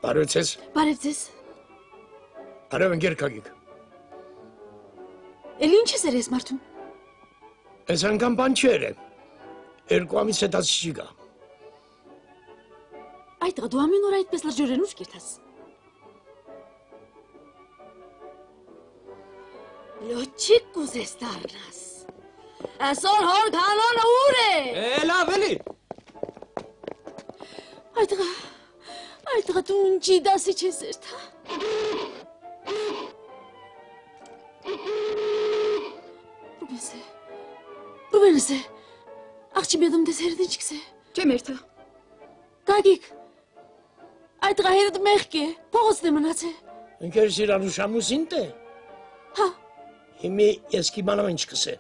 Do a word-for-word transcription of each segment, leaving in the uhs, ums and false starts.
Բարև ձեզ։ Բարև ձեզ։ Բարև ընկեր Գագիկ։ Էլի ինչ ես երես մարդում։ Այս անգամ բան չեր է։ Երկու ամիս հետած չի գա։ Այդ դու ամեն օր այդպես լրջորեն ուշ կերտաս։ Լոչիկ կուզես դառնաս։ Այսօր հոր քանոնը ուր է։ Էլ ավելի։ Այդ դղա, այդ դղա դու ինչի դասի չես երթա։ Ռուբենս է, Ռուբենս է, աղջի բեդում դես հերդ ինչ կսե։ Չեմ երթա։ Գագիկ, այդ դղա հերդ մեղք է, փողոցն է մնաց է։ Ընկեր Սիրանուշ ամուսինդ է։ Հա։ Հիմի ես կիմանամ ինչ կսե։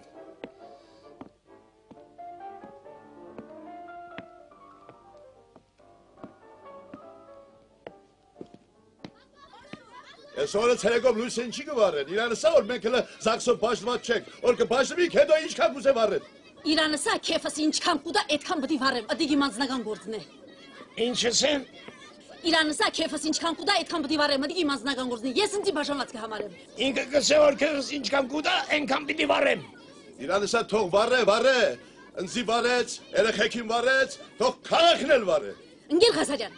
Ես օրը ցերեկով լույսեն չի գվարեն, իրանսա որ մենք հլը զաքսով բաժնված չենք, որ կբաժնվիք հետո ինչքան կուզե վարեն։ Իրանսա քեֆս ինչքան կուտա, այդքան պտի վարեմ, ըդի իմանձնական գործն է։ Ինչ ես եմ։ Իրանսա քեֆս ինչքան կուտա, այդքան պտի վարեմ, ըդի իմանձնական գործն է, ես ինձի բաժանված կհամարեմ։ Ինքը կսե որ քեզ ինչքան կուտա, այնքան պիտի վարեմ։ Իրանսա թող վարե, վարե, ընձի վարեց, երեխեքին վարեց, թող քաղաքն էլ վարե։ Ընկեր Ղազարյան,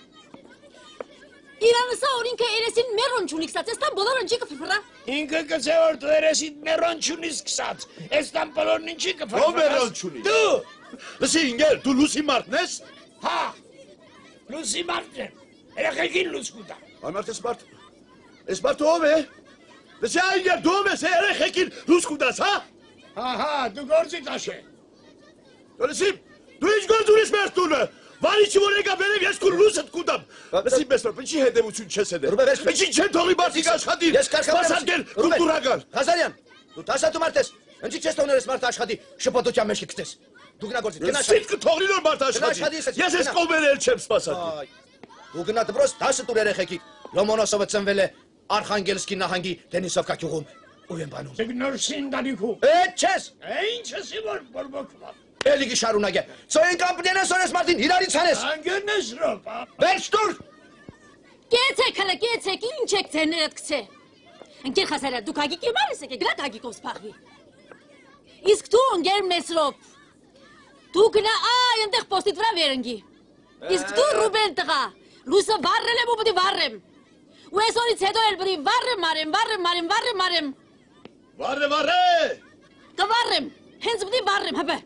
Իրանսա որ ինքը երեսին մերոն չունի կսած, ես տան բոլոր ընջի կփրփրա։ Ինքը կսե որ դու երեսին մերոն չունիս կսած, ես տան բոլորն ինչի կփրփրաս։ Ո՞վ մերոն չունի։ Դու։ Լսի ինգեր, դու լուսի մարդն ես։ Հա։ Լուսի մարդն եմ։ Երեխեքին լույս կուտա։ Անմարդ ես մարդ։ Ես մարդ ով է։ Լսի ինգեր, դու ով ես երեխեքին լույս կուտաս, հա։ Հա, հա, դու գործի տաշե։ Լսի, դու ինչ գործ ունես մեր տունը։ Վարիչի որ եկա բերև ես քուր լույսդ կուտամ։ Լսի մեստր, ինչի հետևություն չես ედել։ Ինչի չեն թողի մարդիկ աշխատին։ Սպասարկել կուլտուրական։ Ղազարյան, դու տասատու մարդ ես։ Ինչի չես թողնել ես մարդ աշխատի, շփոթության մեջ կգցես։ Դու գնա գործի, գնա աշխատի։ Սիտ կթողնի նոր մարդ աշխատի։ Ես ես կողմերը էլ չեմ սպասարկել։ Դու գնա դպրոց տասը տուր երեխեքի։ Լոմոնոսովը ծնվել է Արխանգելսկի նահանգի Դենիսովկա գյուղում։ Ու են բանում։ Սիգնորսին դալիքու։ Էդ չես։ Ինչ ես որ բորբոքվա։ Էլիգի շարունակ է։ Ծոյին կամպնենես օրես մարդին հիրարից հանես։ Անգերնես ռոպա։ Վերջ տուր։ Կեցեք հլը, կեցեք, ինչ եք ձերներդ կցե։ Ընկեր Ղազարյան, դու Գագիկի մար ես եկե, գնա Գագիկով սպաղվի։ Իսկ դու ընկեր Մեսրոպ։ Դու գնա այ այնտեղ պոստիդ վրա վերընգի։ Իսկ դու Ռուբեն տղա, լույսը վառել եմ ու պտի վառեմ։ Ու այսօրից հետո էլ պտի վառեմ, մարեմ, վառեմ, մարեմ, վառեմ, մարեմ։ Վառե, վառե։ Կվառեմ, հենց պտի վառեմ, հպե։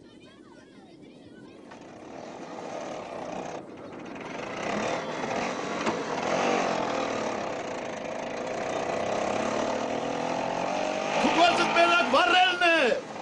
Դու գործդ մենակ վառելն է։